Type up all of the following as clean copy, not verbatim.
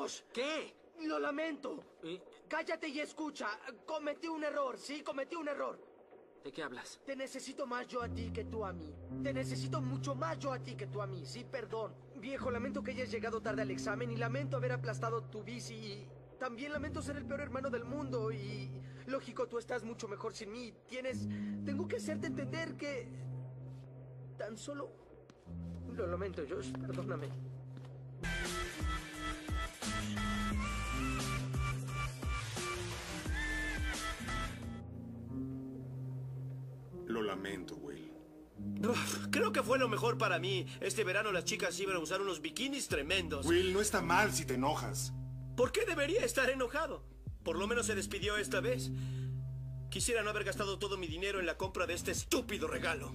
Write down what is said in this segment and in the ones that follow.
Josh. ¿Qué? Lo lamento. Cállate y escucha. Cometí un error, sí, cometí un error. ¿De qué hablas? Te necesito más yo a ti que tú a mí. Te necesito mucho más yo a ti que tú a mí, sí, perdón. Viejo, lamento que hayas llegado tarde al examen y lamento haber aplastado tu bici y... También lamento ser el peor hermano del mundo y... Lógico, tú estás mucho mejor sin mí. Tengo que hacerte entender que... Tan solo... Lo lamento, Josh, perdóname. Lo lamento, Will. Creo que fue lo mejor para mí. Este verano las chicas iban a usar unos bikinis tremendos. Will, no está mal si te enojas. ¿Por qué debería estar enojado? Por lo menos se despidió esta vez. Quisiera no haber gastado todo mi dinero en la compra de este estúpido regalo.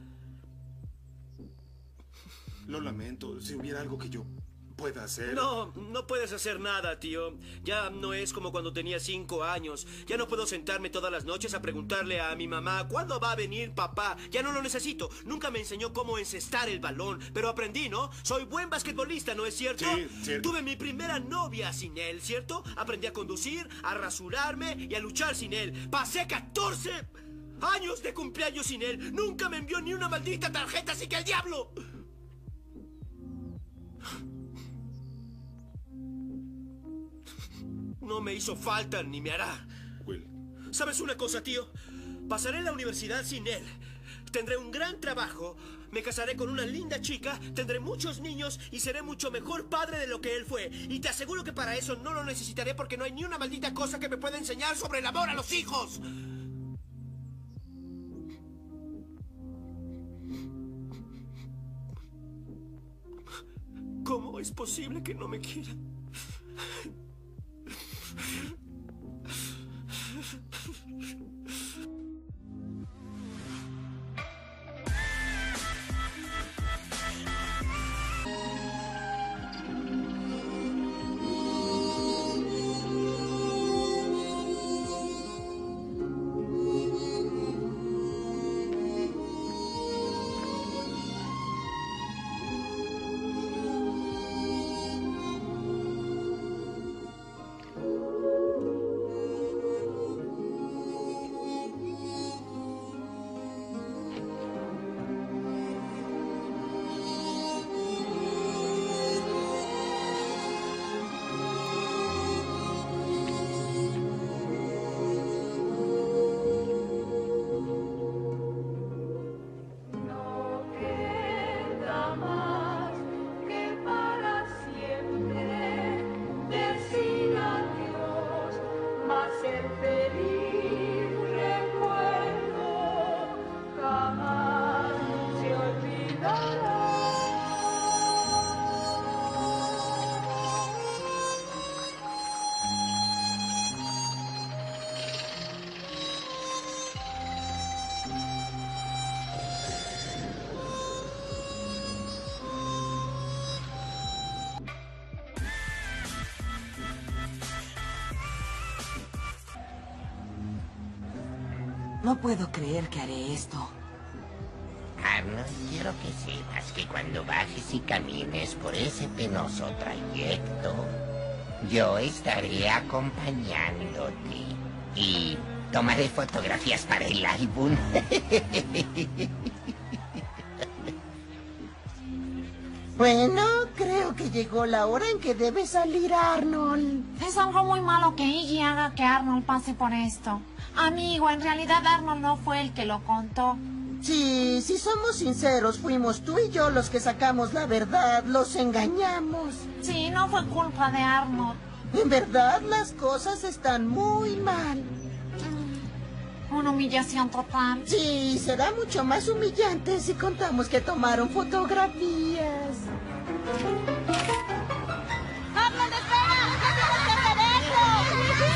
Lo lamento. Si hubiera algo que yo pueda hacer... No, no puedes hacer nada, tío. Ya no es como cuando tenía 5 años. Ya no puedo sentarme todas las noches a preguntarle a mi mamá ¿cuándo va a venir papá? Ya no lo necesito. Nunca me enseñó cómo encestar el balón, pero aprendí, ¿no? Soy buen basquetbolista, ¿no es cierto? Sí, cierto. Tuve mi primera novia sin él, ¿cierto? Aprendí a conducir, a rasurarme y a luchar sin él. Pasé 14 años de cumpleaños sin él. Nunca me envió ni una maldita tarjeta, así que al diablo. No me hizo falta ni me hará. Will. ¿Sabes una cosa, tío? Pasaré la universidad sin él. Tendré un gran trabajo, me casaré con una linda chica, tendré muchos niños y seré mucho mejor padre de lo que él fue. Y te aseguro que para eso no lo necesitaré porque no hay ni una maldita cosa que me pueda enseñar sobre el amor a los hijos. ¿Cómo es posible que no me quiera? No puedo creer que haré esto. Arnold, quiero que sepas que cuando bajes y camines por ese penoso trayecto, yo estaré acompañándote y tomaré fotografías para el álbum. Bueno, creo que llegó la hora en que debe salir Arnold. Es algo muy malo que Iggy haga que Arnold pase por esto. Amigo, en realidad Arnold no fue el que lo contó. Sí, si somos sinceros, fuimos tú y yo los que sacamos la verdad, los engañamos. Sí, no fue culpa de Arnold. En verdad, las cosas están muy mal. Una humillación total. Sí, será mucho más humillante si contamos que tomaron fotografías. ¡Arnold, espera! ¡No tienes que hacer eso!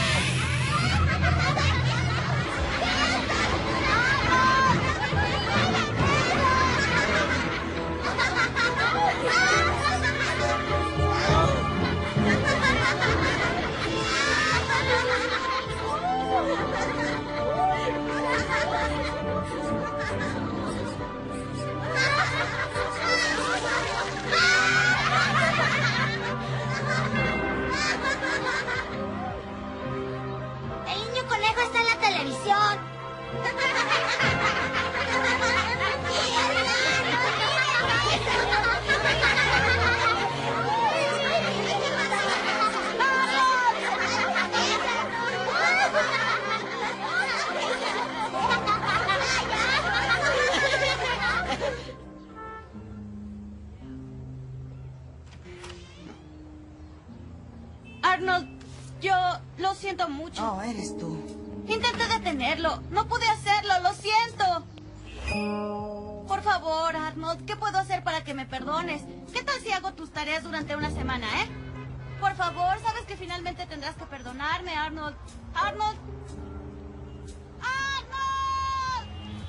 Arnold, yo lo siento mucho. Oh, eres tú. Intenté detenerlo. No pude hacerlo, lo siento. Por favor, Arnold, ¿qué puedo hacer para que me perdones? ¿Qué tal si hago tus tareas durante una semana, Por favor, sabes que finalmente tendrás que perdonarme, Arnold. ¡Arnold! ¡Arnold!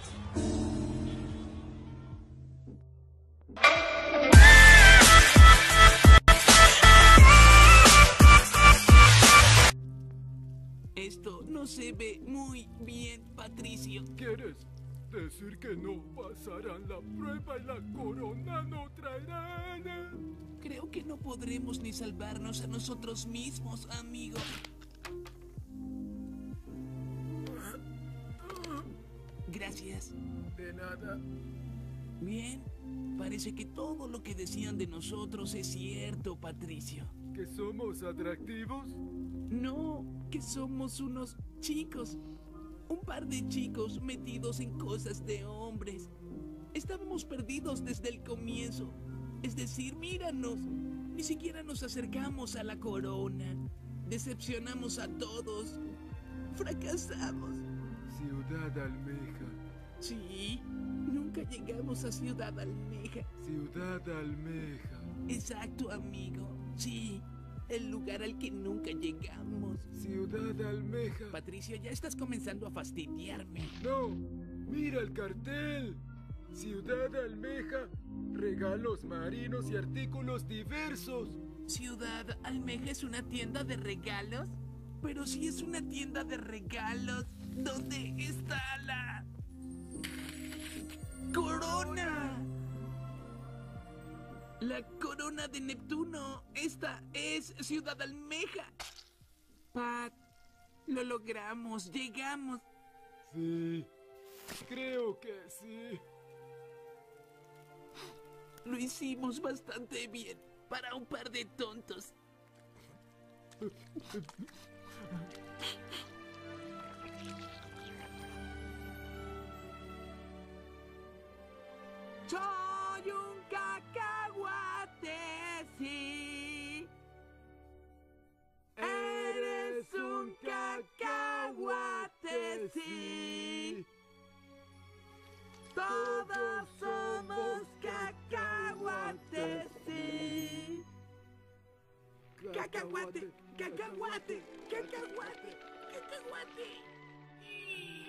Esto no se ve muy bien, Patricio. ¿Quieres decir que no pasarán la prueba y la corona no traerán? Creo que no podremos ni salvarnos a nosotros mismos, amigo. Gracias. De nada. Bien, parece que todo lo que decían de nosotros es cierto, Patricio. ¿Que somos atractivos? No, que somos unos chicos. Un par de chicos metidos en cosas de hombres. Estábamos perdidos desde el comienzo. Es decir, míranos. Ni siquiera nos acercamos a la corona. Decepcionamos a todos. Fracasamos. Ciudad Almeja. Sí, nunca llegamos a Ciudad Almeja. Ciudad Almeja. Exacto, amigo. Sí, el lugar al que nunca llegamos. Ciudad Almeja. Patricio, ya estás comenzando a fastidiarme. No, mira el cartel. Ciudad Almeja. Regalos marinos y artículos diversos. ¿Ciudad Almeja es una tienda de regalos? Pero si es una tienda de regalos, ¿dónde está la corona? La corona de Neptuno. Esta es Ciudad Almeja. Pat, lo logramos, llegamos. Sí, creo que sí. Lo hicimos bastante bien para un par de tontos. Soy un cacahuate, sí. Eres un cacahuate, sí. Todos somos cacahuates, sí. Cacahuate, cacahuate, cacahuate, cacahuate.